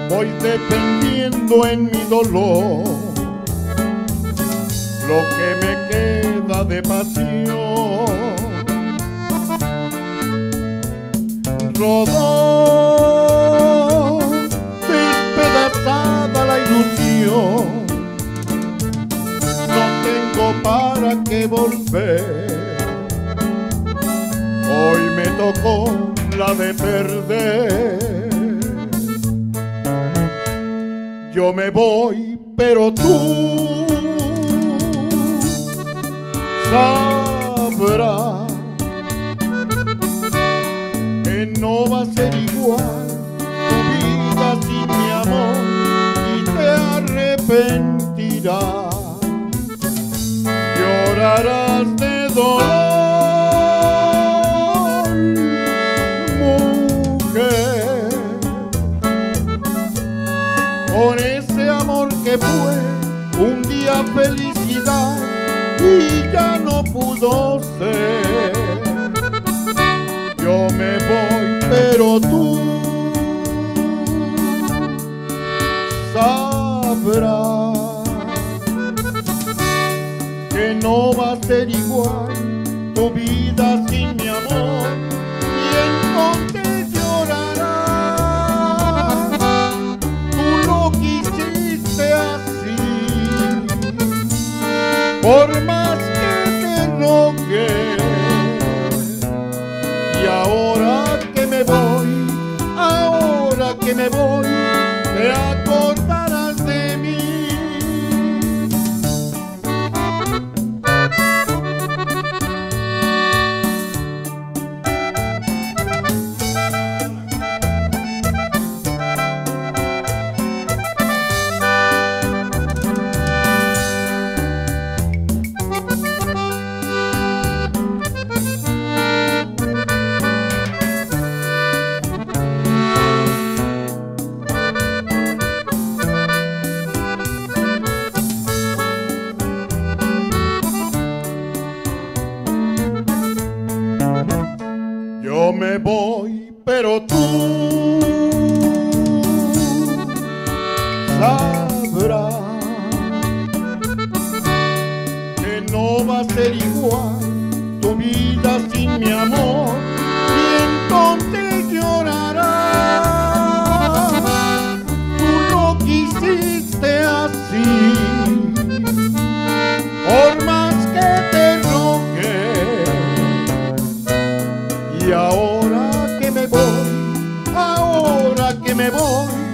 voy defendiendo en mi dolor lo que me queda de pasión. Rodó despedazada la ilusión, no tengo para qué volver. Hoy me tocó la de perder. Yo me voy, pero tú sabrás que no va a ser igual tu vida sin mi amor y te arrepentirás. Llorarás de dolor, mujer, por ese amor que fue un día felicidad y ya no pudo ser. Yo me voy, pero tú sabrás que no va a ser igual tu vida sin mi amor, y entonces llorarás. Tú lo quisiste así, por más que te rogué. Y ahora que me voy, te acordarás de mí. Yo me voy, pero tú sabrás que no va a ser igual tu vida sin mi amor, y entonces llorarás. Tú lo quisiste así, por más que te rogué. Y ahora que me voy,